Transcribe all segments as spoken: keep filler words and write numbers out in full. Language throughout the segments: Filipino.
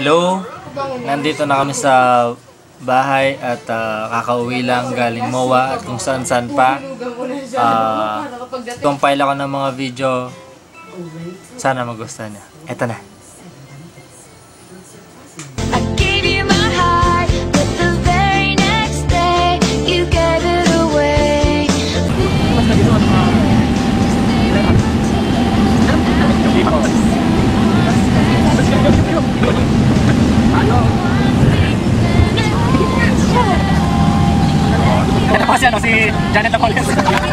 Hello, nandito na kami sa bahay at uh, kakauwi lang galing M O A at kung saan saan pa. Uh, compile ako ng mga video. Sana magustuhan niya. Eto na. Kasi ano, si Janet na Collins.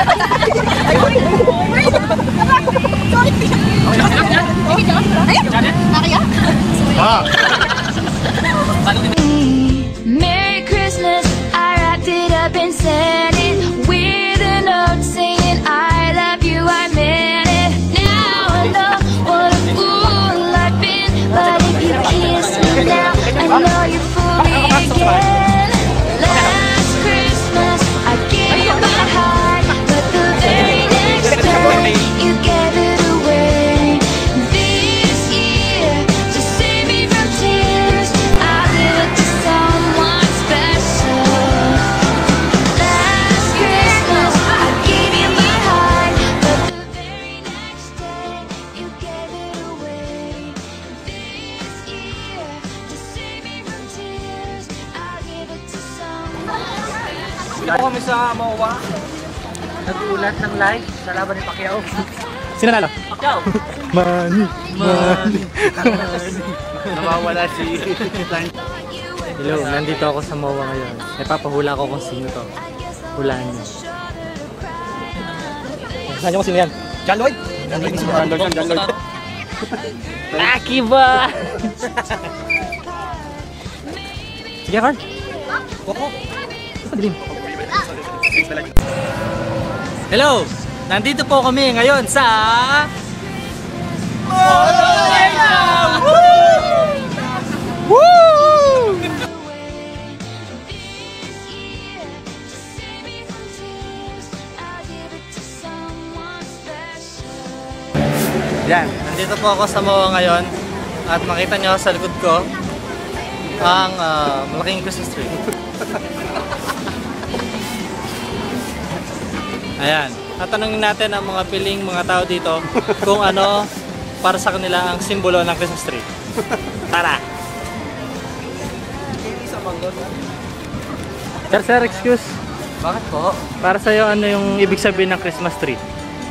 Janet? Nakaya? Ah! Merry Christmas, I wrapped it up and sent it with a note saying I love you, I meant it. Now I know what a fool I've been, but if you kiss me now, I know you fool me again. Dito kami sa M O A. Nag-ulat ng live sa laban ni Pacquiao. Sino nalo? Pacquiao! Money! Money! Nawawala si... Hello, nandito ako sa M O A ngayon. Ipapahula ko kung sino to. Hulaan niyo. Saan niyo kung sino yan? John Lloyd! John Lloyd! John Lloyd! John Lloyd! Lucky ba? Sige, Carl! Koko! Padilim. Hello! Nandito po kami ngayon sa... Woo! Woo! Yan, nandito po ako sa M O A ngayon at makita nyo sa likod ko ang uh, malaking Christmas tree. Ayan, tatanungin natin ang mga piling mga tao dito kung ano para sa kanila ang simbolo ng Christmas tree. Tara! Sir, sir, excuse. Bakit po? Para sa'yo, ano yung ibig sabihin ng Christmas tree?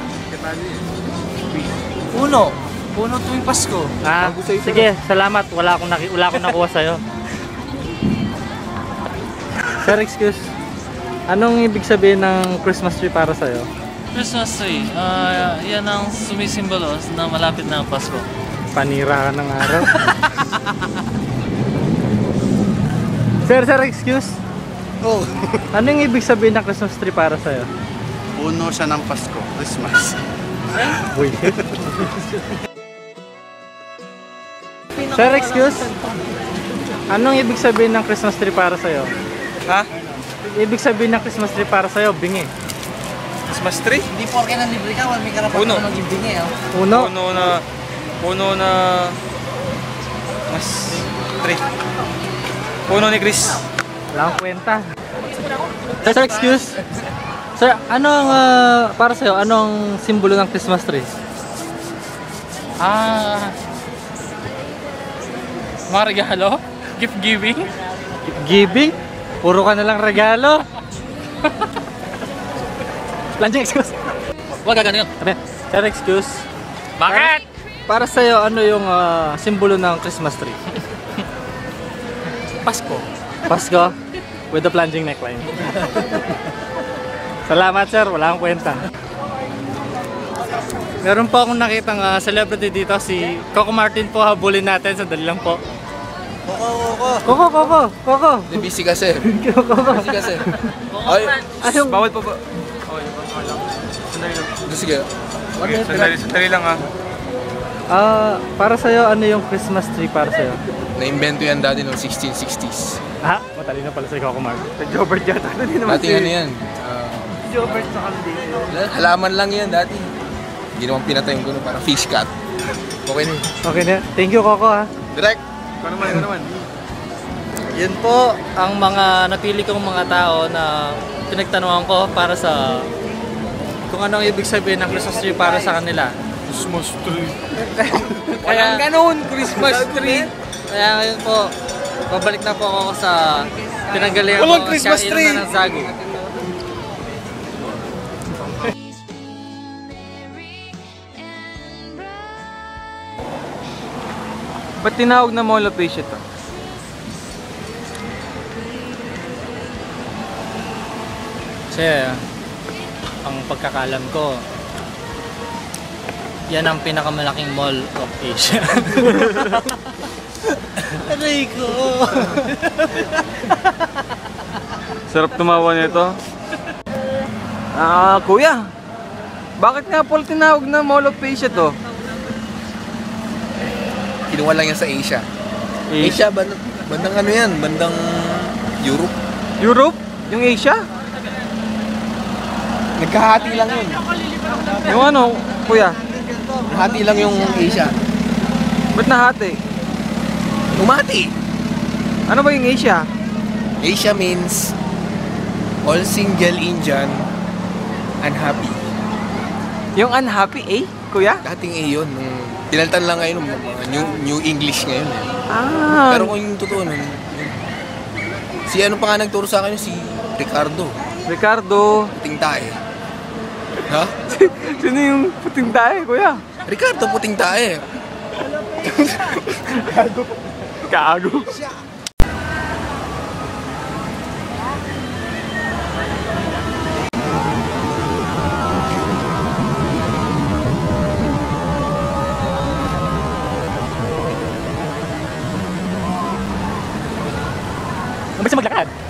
Puno! Puno tuwing Pasko. Ah, sige, salamat. Wala akong, naki wala akong nakuha sa'yo. Sir, excuse. Anong ibig sabihin ng Christmas tree para sa'yo? Christmas tree, uh, yan ang sumisimbolo na malapit na ang Pasko. Panira ka ng araw. Sir, sir, excuse. Oh. Anong ibig sabihin ng Christmas tree para sa'yo? Puno siya ng Pasko, Christmas. Uy. Sir, excuse. Anong ibig sabihin ng Christmas tree para sa'yo? Ha? Ibig sabihin ng Christmas tree para sa'yo, bingi. Christmas tree? Hindi porke ng libre ka, wala may karapat na maging bingi. Oh. Puno. Puno na... Puno na... Mas... Tree. Puno ni Chris. Wala akong kwenta. Sir, sir, excuse. Sir, anong uh, para sa'yo, anong simbolo ng Christmas tree? Ah, mga regalo? Gift giving? Giving? Puro ka na lang regalo. Planching, excuse. Huwag gagano yun. Sabi, sir, excuse. Bakit? Para sa'yo, ano yung uh, simbolo ng Christmas tree? Pasko. Pasko? With the plunging neckline. Salamat, sir. Wala akong kwenta. Meron po akong nakitang uh, celebrity dito, si Coco Martin po. Habulin natin. Sandali lang po. Koko, koko. Coco, Coco, Coco. Busy kasi. Coco. Busy kasi. Ay, Anong... bawal po ba? Sandali lang. Sige. Okay, sandali, sandali lang ha. Ah, para sa'yo, ano yung Christmas tree para sa'yo? Na-invento yan dati noong sixteen sixties. Ah, matalino pala si Coco Martin. Nag-Jobert yata. Ano din naman Dati ano yan? Uh, Jobert sa Caldi. halaman lang yan dati. Hindi naman pinatayin ko no, parang fish cut. Okay na. Okay na. Thank you, Coco, ha. Direct. Ikaw naman, ikaw naman. Yun po ang mga napili kong mga tao na pinagtanungan ko para sa kung anong ibig sabihin ng Christmas tree para sa kanila. Christmas tree. Kaya Ganon, Christmas tree. Kaya ngayon po, babalik na po ako sa pinanggalingan Walang ko Christmas siya tree! inom na ng sago. Ba't tinawag na mall of Asia to? Kasi, ang pagkakalam ko, yan ang pinakamalaking mall of Asia. Aray ko! Sarap tumawa nito. Ah, kuya. Bakit nga Paul tinawag na Mall of Asia to? Kinuha lang yan sa Asia. Asia, bandang, bandang ano yan? Bandang Europe. Europe? Yung Asia? Nagkahati lang yun. Yung ano, kuya? Nahati lang yung Asia. Ba't nahati? Umati! Ano ba yung Asia? Asia means all single Indian unhappy. Yung unhappy, eh? Kuya? Dating A yun. Nung pinalitan lang ngayon, mga new, new English ngayon. Eh. Ah. Pero kung yung totoo nun, yun. Si ano pa nga nagturo sa akin, si Ricardo. Ricardo. Puting tae. Ha? Sino yung puting tae, kuya? Ricardo, puting tae. Kago. Mabilis maglakad.